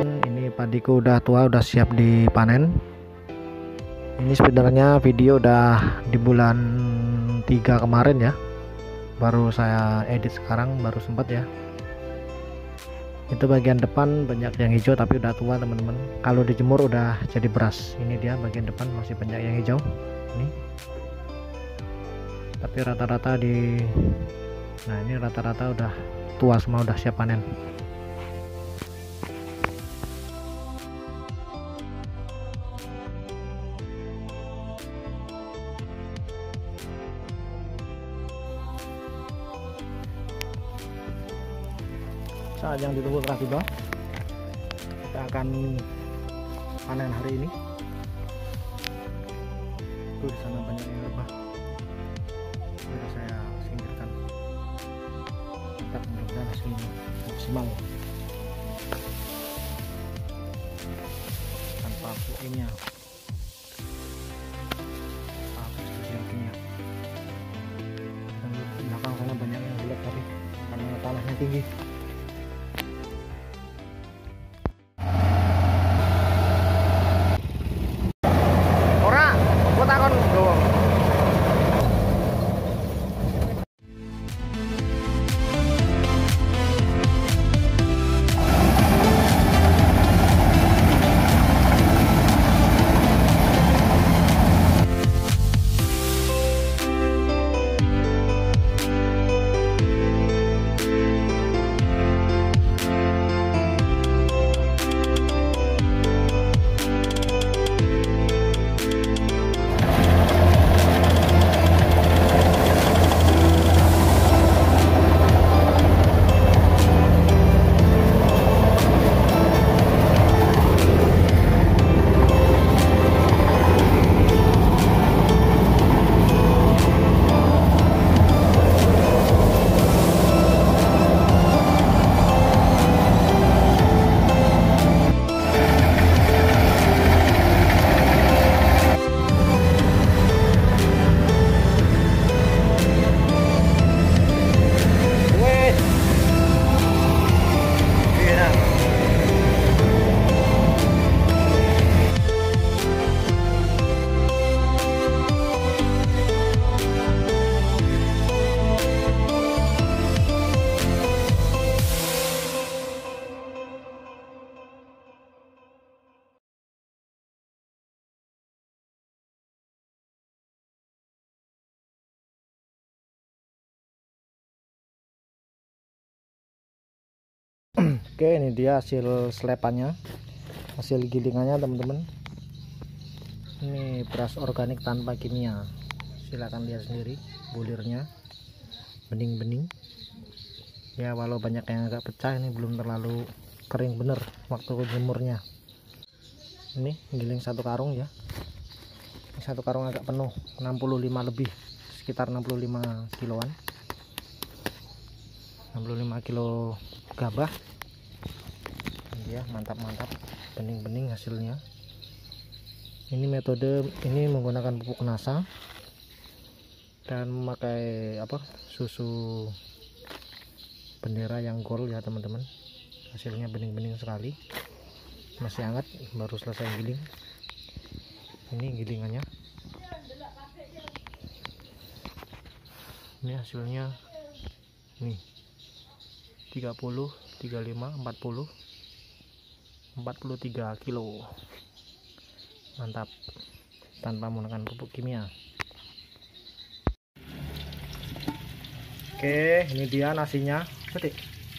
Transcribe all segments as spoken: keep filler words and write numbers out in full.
teman-teman, ini padiku udah tua, udah siap dipanen. Ini sebenarnya video udah di bulan tiga kemarin ya, baru saya edit sekarang, baru sempat ya. Itu bagian depan banyak yang hijau tapi udah tua teman-teman. Kalau dijemur udah jadi beras. Ini dia bagian depan masih banyak yang hijau ini, tapi rata-rata di nah ini rata-rata udah tua semua, udah siap panen. Saat yang ditunggu telah tiba, kita akan panen hari ini. Tuh di sana banyak yang rebah, sudah saya singkirkan. Mantap, mudah-mudahan hasilnya maksimal tanpa pupuknya, tanpa kimia. Dan di belakang sana banyak yang bulat tapi karena tanahnya tinggi. Oke, ini dia hasil selepannya, hasil gilingannya teman-teman. Ini beras organik tanpa kimia. Silahkan lihat sendiri bulirnya, bening-bening ya, walau banyak yang agak pecah, ini belum terlalu kering bener waktu jemurnya. Ini giling satu karung ya, ini satu karung agak penuh, enam puluh lima lebih, sekitar enam puluh lima kiloan, enam puluh lima kilo gabah ya. Mantap-mantap, bening-bening hasilnya. Ini metode ini menggunakan pupuk NASA dan memakai apa susu bendera yang gold ya teman-teman. Hasilnya bening-bening sekali, masih hangat, baru selesai giling. Ini gilingannya, ini hasilnya nih tiga puluh, tiga puluh lima, empat puluh, empat puluh tiga kilo. Mantap, tanpa menggunakan pupuk kimia. Oke, ini dia nasinya. Petik.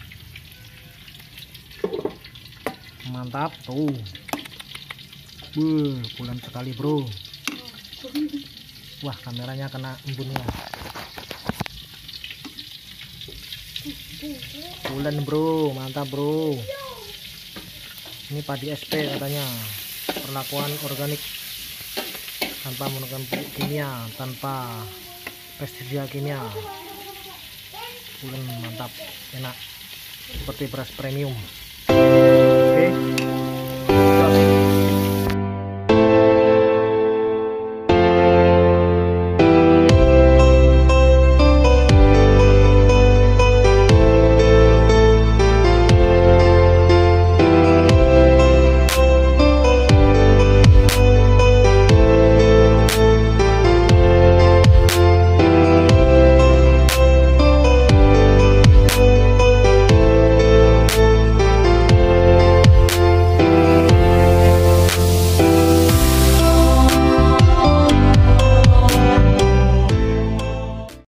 Mantap tuh. Buh, pulen sekali bro. Wah, kameranya kena embunnya. Pulen bro, mantap bro. Ini padi S P katanya, perlakuan organik tanpa menggunakan pupuk kimia, tanpa pestisida kimia. Pulen mantap, enak, seperti beras premium.